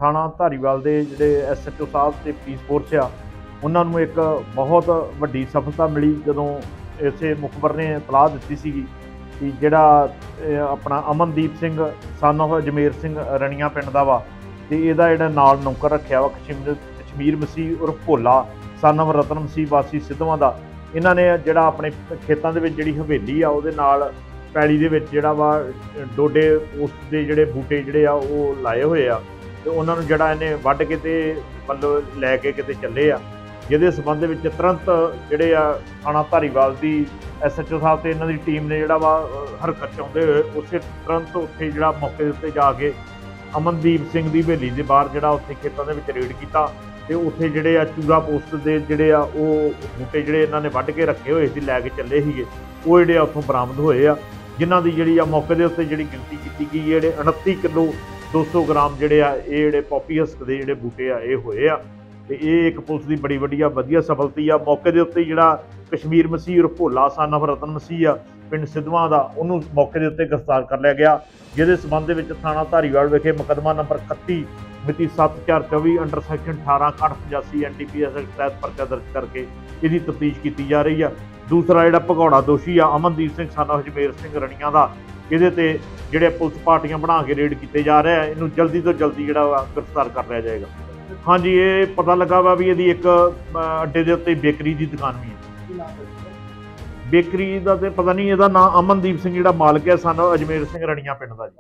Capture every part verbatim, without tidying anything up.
थाणा धारीवाल के जिहड़े S H O साहब ते पुलिस फोर्स आ उन्हां नूं एक बहुत वड्डी सफलता मिली जदों इसे मुखबर ने इतलाह दित्ती सीगी कि जिहड़ा अपना अमनदीप सिंह सन ऑफ अजमेर सिंह रणिया पिंड दा वा ते इहदा जिहड़ा नाल नौकर रखिया वा कशमीर कशमीर मसीह उर्फ भोला सन ऑफ रतन मसीह वासी सिद्धवां दा इन्हां ने जिहड़ा अपने खेतां दे विच जिहड़ी हवेली आ उहदे नाल पैली दे विच जिहड़ा वा डोडे पोस्ट दे जिहड़े बूटे जिहड़े आ ओह लाए होए आ ते उन्हां नूं जिहड़ा इहने वढ के ते मतलब लै के किते चले आ जिहदे संबंध विच तुरंत जिहड़े आ थाणा धारीवाल दी एस एच ओ साहब ते इन्हां दी टीम ने जिहड़ा वा हरकत च आउंदे होए उसे तुरंत उत्थे जिहड़ा मौके दे उत्ते जाके अमनदीप सिंह दी हवेली दे बाहर जिहड़ा उत्थे खेतां दे विच रेड कीता ते उत्थे जिहड़े आ चूरा पोस्ट दे जिहड़े आ ओह बूटे जिहड़े इन्हां ने वढ के रखे होए सी लै के चले सीगे ओह जिहड़े आ उत्थों बरामद होए आ जिन्हां दी जिहड़ी आ मौके दे उत्ते जिहड़ी गिनती कीती गई जिहड़े उनत्ती किलो दो सौ ग्राम जिहड़े आ इह जिहड़े पॉपी हस्क दे जिहड़े बूटे आ इह होए आ ते इह एक पुलिस दी बड़ी वड्डी वधिया सफलती आ मौके दे उत्ते जिहड़ा कशमीर मसीह उर्फ भोला सन ऑफ रतन मसीह आ पिंड सिद्धवां दा ਉਹਨੂੰ मौके ਦੇ ਉੱਤੇ ਗ੍ਰਿਫਤਾਰ ਕਰ ਲਿਆ ਗਿਆ ਜਿਹਦੇ ਸਬੰਧ ਵਿੱਚ ਥਾਣਾ ਧਾਰੀਵਾਲ ਵਿਖੇ ਮੁਕੱਦਮਾ ਨੰਬਰ ਇਕੱਤੀ ਮਿਤੀ ਸੱਤ ਚਾਰ ਚੌਵੀ ਅੰਡਰ ਸੈਕਸ਼ਨ ਅਠਾਰਾਂ ਇਕਾਹਠ ਪਚਾਸੀ N D P S act ਤਹਿਤ ਪਰਚਾ ਦਰਜ ਕਰਕੇ ਇਹਦੀ ਤਫਤੀਸ਼ ਕੀਤੀ ਜਾ ਰਹੀ ਆ। ਦੂਸਰਾ ਜਿਹੜਾ ਭਗੌੜਾ ਦੋਸ਼ੀ ਆ ਅਮਨਦੀਪ ਸਿੰਘ ਸਨ ਆਫ ਜਮੇਰ ਸਿੰਘ ਰਣੀਆਂ ਦਾ ਇਹਦੇ ਤੇ ਜਿਹੜੇ ਪੁਲਿਸ ਪਾਰਟੀਆਂ ਬਣਾ ਕੇ ਰੇਡ ਕੀਤੇ ਜਾ ਰਹੇ ਆ ਇਹਨੂੰ ਜਲਦੀ ਤੋਂ ਜਲਦੀ ਜਿਹੜਾ ਵਾ ਗ੍ਰਿਫਤਾਰ ਕਰ ਲਿਆ ਜਾਏਗਾ। ਹਾਂਜੀ ਇਹ ਪਤਾ ਲੱਗਾ ਵਾ ਵੀ ਇਹਦੀ ਇੱਕ ਅੱਡੇ ਦੇ ਉੱਤੇ ਬੇਕਰੀ ਦੀ ਦੁਕਾਨ ਵੀ ਹੈ। बेकरी का तो पता नहीं ਇਹਦਾ नाम अमनदीप सिंह ਜਿਹੜਾ मालिक है सन अजमेर सिंह रणिया पिंड ਦਾ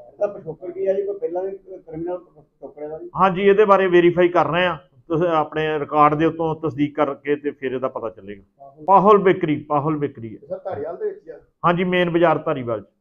जी। हाँ जी ਇਹਦੇ ਬਾਰੇ वेरीफाई कर रहे हैं ਤੁਸੀਂ ਆਪਣੇ ਰਿਕਾਰਡ ਦੇ ਉੱਤੋਂ ਤਸਦੀਕ ਕਰਕੇ ਤੇ ਫਿਰ ਇਹਦਾ ਪਤਾ ਚੱਲੇਗਾ। ਪਾਹੁਲ ਬੇਕਰੀ ਪਾਹੁਲ ਬੇਕਰੀ ਹੈ। हाँ जी मेन बाजार धारीवाल।